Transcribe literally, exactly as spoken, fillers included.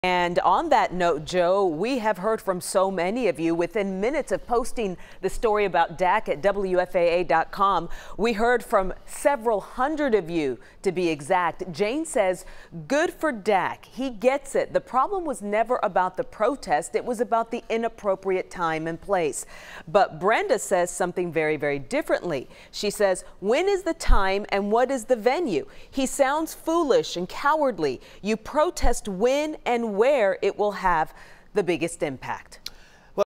And on that note, Joe, we have heard from so many of you within minutes of posting the story about D A K at W F A A dot com. We heard from several hundred of you, to be exact. Jane says, good for D A K. He gets it. The problem was never about the protest. It was about the inappropriate time and place. But Brenda says something very, very differently. She says, when is the time and what is the venue? He sounds foolish and cowardly. You protest when and where it will have the biggest impact.